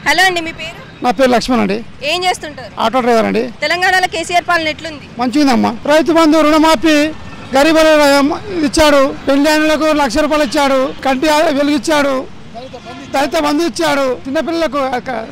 Hello అండి, మీ పేరు? నా పేరు లక్ష్మణ్ అండి. ఏం చేస్తుంటారు? ఆటో డ్రైవర్ అండి. తెలంగాణలో కేసీఆర్ పాలన ఎట్లుంది? మంచిగుందమ్మా. రైతు బంధు రుణమాఫీ గరీబులు ఇచ్చాడు, పెళ్లిలకు ₹1,00,000 ఇచ్చాడు, కంటి వెలుగిచ్చాడు, దళిత బంధు ఇచ్చాడు, చిన్నపిల్లలకు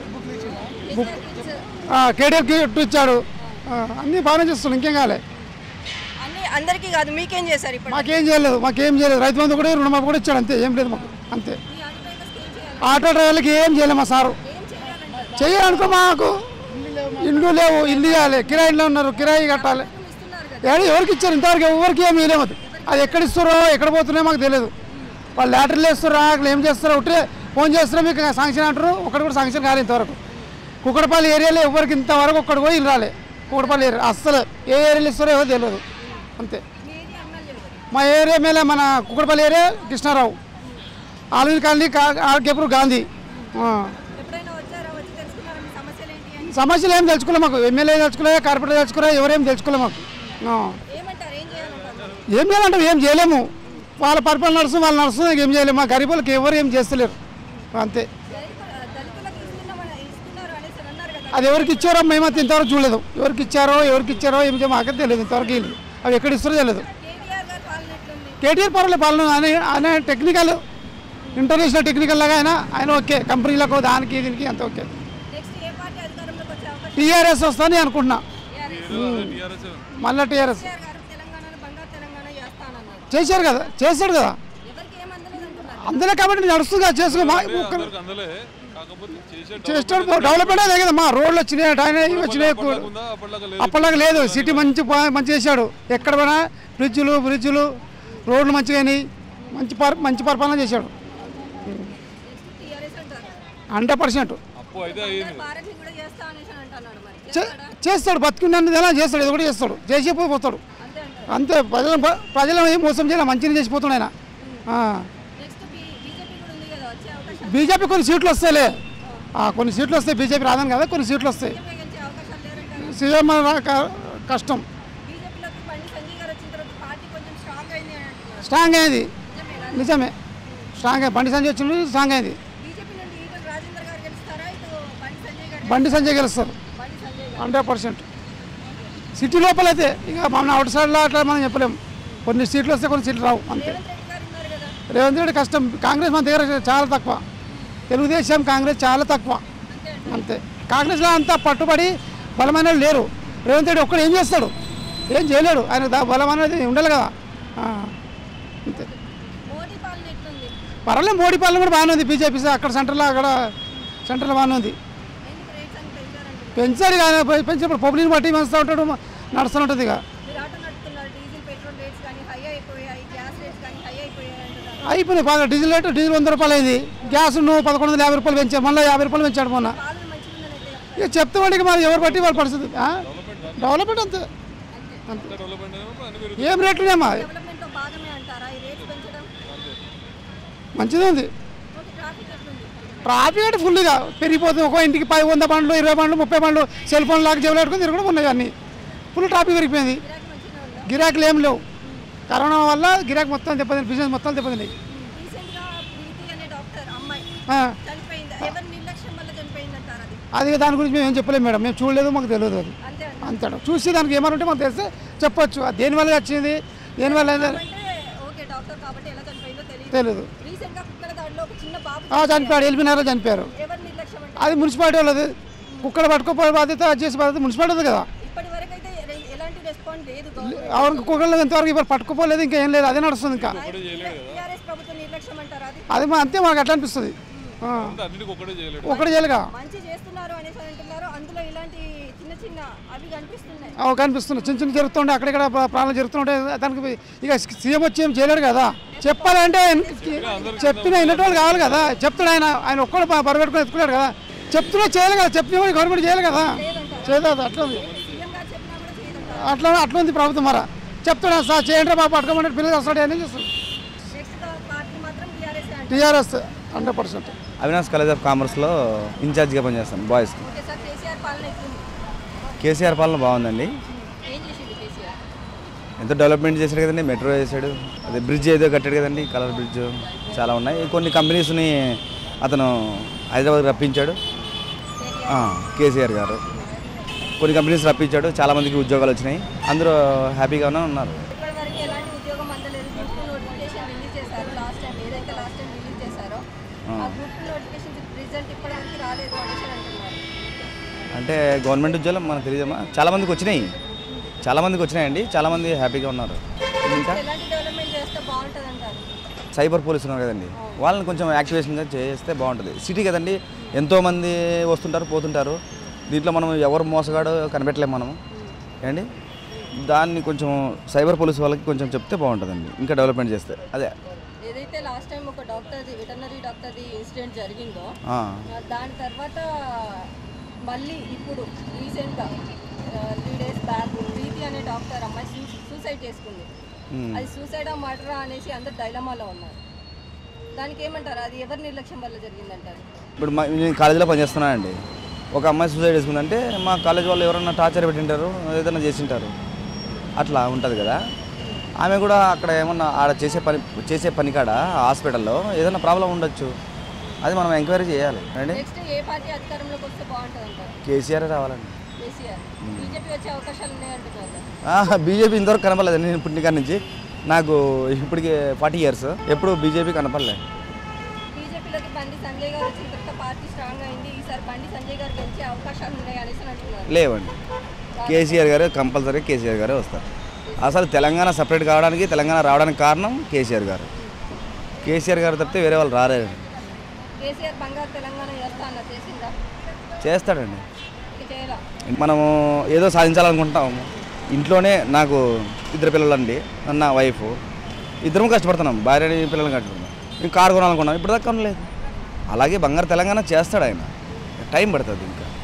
కేడీఎఫ్ గిఫ్ట్ ఇచ్చాడు. అన్నీ బాగానే చేస్తున్నాడు. ఇంకేం కాలే. అందరికీ కాదు, మీకేం చేశారు? ఇప్పుడు మాకేం చేయలేదు. రైతు బంధు కూడా రుణమాఫీ కూడా ఇచ్చాడు. అంతే, ఏం లేదు మాకు. అంతే. ఆటో డ్రైవర్లకి ఏం చేయలేదు మా సారు. చెయ్యాలనుకో, మాకు ఇల్లు లేవు, ఇల్లు ఇవ్వాలి, కిరాయిలో ఉన్నారు, కిరాయి కట్టాలి. ఎవరికి ఇచ్చారు? ఇంతవరకు ఎవరికి ఏమి ఇవ్వలేము. అది ఎక్కడ ఇస్తారో ఎక్కడ పోతున్నాయో మాకు తెలియదు. వాళ్ళు లాటరీలు వేస్తారో అక్కడ ఏం చేస్తారో, ఒకటే ఫోన్ చేస్తారో మీకు శాంక్షన్ అంటారు. ఒకటి కూడా శాంక్షన్ కాలేదు ఇంతవరకు. కుక్కడపల్లి ఏరియాలో ఎవరికి ఇంతవరకు ఒక్కడికి పోయి ఇల్లు రాలే. కుక్కడపల్లి ఏరియా అస్సలు ఏ ఏరియాలో ఇస్తారో ఏవో తెలియదు. అంతే. మా ఏరియా మీద మన కుక్కడపల్లి ఏరియా కృష్ణారావు, ఆలూరి కాలనీ, ఆర్కేపురం గాంధీ. సమస్యలు ఏం తెలుసుకోలే మాకు. ఎమ్మెల్యే తెలుసుకోలే, కార్పొరేటర్ తెలుసుకోలే, ఎవరేం తెలుసుకోలే మాకు. ఏం చేయాలంటే ఏం చేయలేము. వాళ్ళ పరిపాలన నడుస్తుంది, వాళ్ళు నడుస్తుంది, ఏం చేయలేము. మా గరీబులకు ఎవరు ఏం చేస్తలేరు. అంతే. అది ఎవరికి ఇచ్చారో మేమైతే ఇంతవరకు చూడలేదు. ఎవరికి ఇచ్చారో ఏం చేయమో మాకైతే తెలియదు. ఇంతవరకు అవి ఎక్కడ ఇస్తారో తెలియదు. కేటీఆర్ పర్వాలేదు పాలన. ఆయన టెక్నికల్, ఇంటర్నేషనల్ టెక్నికల్ లాగా ఆయన ఓకే. కంపెనీలకు దానికి దీనికి అంత ఓకే. టీఆర్ఎస్ వస్తుందని అనుకుంటున్నా. మళ్ళీ టీఆర్ఎస్ చేశాడు కదా. అందులో కాబట్టి నడుస్తుంది కదా, చేసుకో. చేస్తాడు. డెవలప్మెంట్ అదే కదా. మా రోడ్లు వచ్చినాయి, డ్రైనేజ్ వచ్చినాయి. అప్పటిలాగా లేదు. సిటీ మంచి చేశాడు. ఎక్కడ పోయినా బ్రిడ్జులు రోడ్లు మంచిగా అయినాయి. మంచి పరిపాలన చేశాడు. 100% చేస్తాడు. బతుకున్నది ఎలా చేస్తాడు, ఇది కూడా చేస్తాడు. చేసిపోతాడు. అంతే. ప్రజలను ఏం మోసం చేయాలి, మంచిగా చేసిపోతాడు ఆయన. బీజేపీ కొన్ని సీట్లు వస్తాయిలే. కొన్ని సీట్లు వస్తాయి. బీజేపీ రాదని కదా, కొన్ని సీట్లు వస్తాయి. సీఎం కష్టం. స్ట్రాంగ్ అయింది. నిజమే. స్ట్రాంగ్ అయింది. బండి సంజయ్ వచ్చిన స్ట్రాంగ్ అయింది. బండి సంజయ్ గెలుస్తారు 100%. సిటీ లోపల అయితే ఇక మన అవుట్ సైడ్లో అట్లా మనం చెప్పలేము. కొన్ని సీట్లు వస్తే కొన్ని సీట్లు రావు. అంతే. రేవంత్ రెడ్డి కష్టం. కాంగ్రెస్ మన దగ్గర చాలా తక్కువ. తెలుగుదేశం, కాంగ్రెస్ చాలా తక్కువ. అంతే. కాంగ్రెస్లో అంతా పట్టుబడి బలమైన లేరు. రేవంత్ రెడ్డి ఒక్కడు ఏం చేస్తాడు? ఏం చేయలేడు. ఆయన బలం అనేది ఉండాలి కదా. అంతే. పర్వాలేదు. మోడీ పాలన కూడా బాగానే ఉంది. బీజేపీ అక్కడ సెంటర్లో బాగానే ఉంది. పెంచాడు కానీ పెంచినప్పుడు పబ్లిక్ బట్టి వస్తూ ఉంటాడు, నడుస్తూ ఉంటుంది. ఇక అయిపోయినాయి బాగా. డీజిల్ ₹100 అయింది. గ్యాస్ నువ్వు ₹1150 పెంచావు, మళ్ళీ ₹50 పెంచాడు మొన్న. ఇక చెప్తే వాడికి మరి ఎవరు బట్టి వాళ్ళ పరిస్థితి. డెవలప్మెంట్ అంతే. ఏం రేట్లున్నాయమ్మా? మంచిదే ఉంది. ట్రాఫిక్ అంటే ఫుల్గా పెరిగిపోతుంది. ఒక ఇంటికి 100 బండ్లు, 20 బండ్లు, 30 బండ్లు సెల్ ఫోన్ లాగా జేబులు పెట్టుకుని తిరగడం ఉన్నాయి. అన్నీ ఫుల్ ట్రాఫిక్ పెరిగిపోయింది. గిరాకీలు ఏం లేవు. కరోనా వల్ల గిరాకీ మొత్తం దెబ్బతింది. బిజినెస్ మొత్తం దెబ్బతిన్నాయి. అది దాని గురించి మేము ఏం చెప్పలేము మేడం. మేము చూడలేదు, మాకు తెలియదు. అది అంతేనా. చూసి దానికి ఏమైనా ఉంటే మాకు తెలిస్తే చెప్పొచ్చు. అది దేనివల్ల వచ్చింది, దేనివల్ల తెలియదు. చనిపోయాడు. ఎల్బీనగర్లో చనిపోయారు. అది మున్సిపాలిటీ వాళ్ళది. కుక్కడ పట్టుకోపోయే బాధ్యత, చేసే బాధ్యత మున్సిపాలిటీ కదా. అవును. కుక్కర్లో ఎంతవరకు ఇప్పుడు పట్టుకోపోలేదు. ఇంకా ఏం లేదు. అదే నడుస్తుంది. ఇంకా అది అంతే. మాకు అట్లా అనిపిస్తుంది. ఒకటి చేయలేగా కనిపిస్తున్నాయి. చిన్న జరుగుతుండే, అక్కడెక్కడ ప్రాణాలు జరుగుతుంటే దానికి ఇక సీఎం వచ్చి ఏం చేయలేడు కదా. చెప్పాలంటే చెప్పిన వినేటోళ్ళు కావాలి కదా. చెప్తాడు ఆయన ఒక్కడు బరబెట్టుకుని ఎత్తుకున్నాడు కదా. చెప్తున్నా చేయాలి కదా. చెప్పిన గవర్నమెంట్ చేయాలి కదా. చేయదు. అట్లా ఉంది. అట్లా ఉంది ప్రభుత్వం. మరా చెప్తాడు సార్ చేయండి బాబు, పట్టుకోమంటే పిల్లలు వస్తాడు. అని చేస్తాడు. టీఆర్ఎస్ 100%. అవినాష్ కాలేజ్ ఆఫ్ కామర్స్లో ఇన్ఛార్జ్గా పనిచేస్తాను బాయ్స్. కేసీఆర్ పాలన బాగుందండి. ఎంతో డెవలప్మెంట్ చేశాడు కదండి. మెట్రో చేశాడు, అదే బ్రిడ్జ్ ఏదో కట్టాడు కదండి, కలర్ బ్రిడ్జ్. చాలా ఉన్నాయి. కొన్ని కంపెనీస్ని అతను హైదరాబాద్ రప్పించాడు. కేసీఆర్ గారు కొన్ని కంపెనీస్ రప్పించాడు, చాలామందికి ఉద్యోగాలు వచ్చినాయి, అందరూ హ్యాపీగానే ఉన్నారు. ఇప్పటివరకు ఎలాంటి ఉద్యోగం అందలేదు. గ్రూప్ 2 నోటిఫికేషన్ రిలీజ్ చేశారు లాస్ట్ టైం రిలీజ్ చేశారో ఆ గ్రూప్ 2 నోటిఫికేషన్ రిజల్ట్ ఇప్పటివరకు రాలేదు అనేసి అంటున్నారు. అంటే గవర్నమెంట్ ఉద్యోగం మనకు తెలియదమ్మా, చాలామందికి వచ్చినాయండి, చాలామంది హ్యాపీగా ఉన్నారు. ఇంకా ఎలాంటి డెవలప్మెంట్ చేస్తే బాగుంటుంది అంటారు? సైబర్ పోలీసు ఉన్నారు కదండి, వాళ్ళని కొంచెం యాక్టివేషన్గా చేస్తే బాగుంటుంది. సిటీ కదండి, ఎంతోమంది వస్తుంటారు పోతుంటారు, దీంట్లో మనం ఎవరు మోసగాడో కనిపెట్టలేము మనము ఏండి. దాన్ని కొంచెం సైబర్ పోలీసు వాళ్ళకి కొంచెం చెప్తే బాగుంటుందండి, ఇంకా డెవలప్మెంట్ చేస్తే. అదే ఏదైతే లాస్ట్ టైం ఒక వెటర్నరీ డాక్టర్ది ఇన్సిడెంట్ జరిగిందో దాని తర్వాత మళ్ళీ ఇప్పుడు రీసెంట్గా 3 days బ్యాక్ ప్రీతి అనే డాక్టర్ అమ్మాయి సూసైడ్ చేసుకుంది. అది సూసైడ్ మర్డర్ అనేసి అందరు డైలమాలో ఉన్నారు. దానికి ఏమంటారు? అది ఎవరి నిర్లక్ష్యం వల్ల జరిగిందంటారు? ఇప్పుడు నేను కాలేజీలో పనిచేస్తున్నానండి, ఒక అమ్మాయి సూసైడ్ చేసుకుందంటే మా కాలేజ్ వాళ్ళు ఎవరన్నా టార్చర్ పెట్టింటారు, ఏదైనా చేసింటారు, అట్లా ఉంటుంది కదా. ఆమె కూడా అక్కడ ఏమన్నా ఆడ చేసే పని కాడ హాస్పిటల్లో ఏదైనా ప్రాబ్లం ఉండొచ్చు, అది మనం ఎంక్వైరీ చేయాలి అండి. నెక్స్ట్ ఏ పార్టీ అధికారంలోకి వస్తే బాగుంటుంది అంటారు? కేసీఆర్ రావాలండి. కేసీఆర్. బీజేపీ వచ్చే అవకాశాలు ఉన్నాయంటున్నారు. బీజేపీ ఇంతవరకు కనపడలేదు. నేను పుట్టిన నుంచి నాకు ఇప్పటికి 40 years ఎప్పుడు బీజేపీ కనపడలేదు. బీజేపీలోకి బండి సంజయ్ గారు వచ్చిన తర్వాత పార్టీ స్ట్రాంగ్ అయింది. ఈసారి బండి సంజయ్ గారు గెలిచే అవకాశాలు ఉన్నాయి అనేసి అంటున్నారు. లేవండి, కేసీఆర్ గారు కంపల్సరీ కేసీఆర్ గారే వస్తారు. అసలు తెలంగాణ సపరేట్ కావడానికి, తెలంగాణ రావడానికి కారణం కేసీఆర్ గారు. కేసీఆర్ గారు తప్పితే వేరే వాళ్ళు రాలేరు. కేసీఆర్ బంగారు తెలంగాణ చేస్తా అన్న చేసిందా? చేస్తాడండి. చేయాలా? మనము ఏదో సాధించాలనుకుంటాము. ఇంట్లోనే నాకు 2 పిల్లలండి, నా వైఫ్, ఇద్దరం కష్టపడుతున్నాం, భార్యని పిల్లల్ని కష్టపడుతున్నాం. మేము కారు కొనాలనుకున్నాం, ఇప్పుడు దాకా కొనలేదు. అలాగే బంగారు తెలంగాణ చేస్తాడు ఆయన, టైం పడుతుంది ఇంకా.